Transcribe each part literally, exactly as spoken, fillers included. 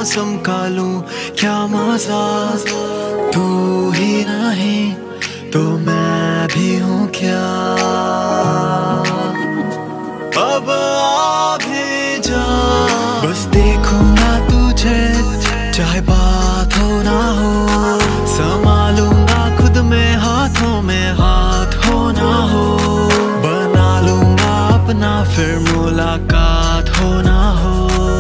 मौसम का लूं क्या मजा। तू ही नहीं तो मैं भी हूँ क्या। अब आ भी जा, बस देखूंगा तुझे चाहे बात हो ना हो। संभालूंगा खुद में हाथों में हाथ हो ना हो। बना लूंगा अपना फिर मुलाकात हो ना हो।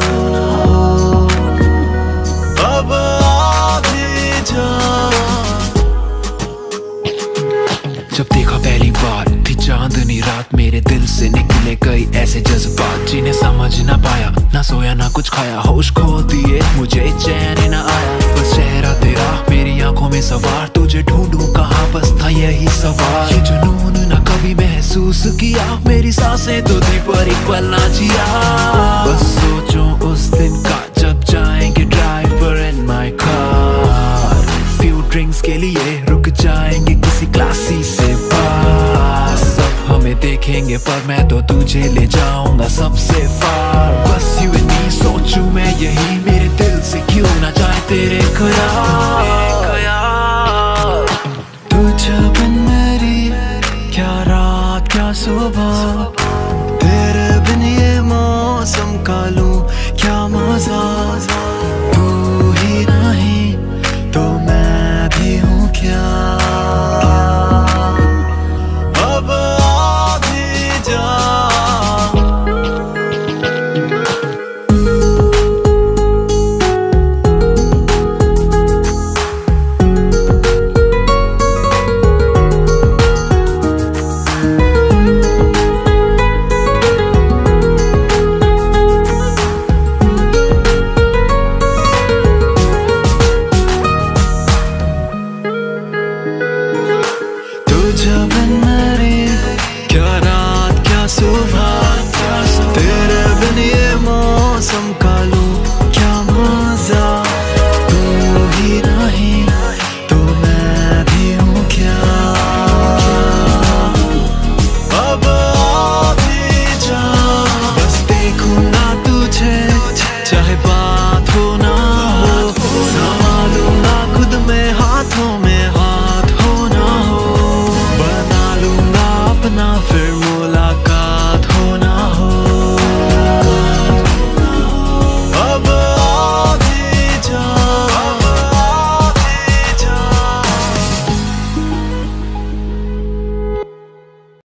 अब आ भी जा। जब देखा पहली बार थी चांदनी रात, मेरे दिल से निकले कई ऐसे जज्बात जिन्हें समझ ना पाया। ना सोया ना कुछ खाया, होश खो दिए मुझे चैन ना आया। बस चेहरा तेरा मेरी आंखों में सवार, तुझे ढूंढूं कहाँ बस था यही सवाल। ये जुनून ना कभी महसूस किया, मेरी सांसें तो थी पर एक पल ना जिया। बस सोचूं उस दिन का जब जाएंगे driver and my car. Few drinks के लिए रुक जाएंगे किसी क्लासी से बार। सब हमें देखेंगे पर मैं तो तुझे ले जाऊंगा सबसे फार। बस यू एंड मी सोचूं मैं यही, मेरे दिल से क्यों ना जाए तेरे ख्याल।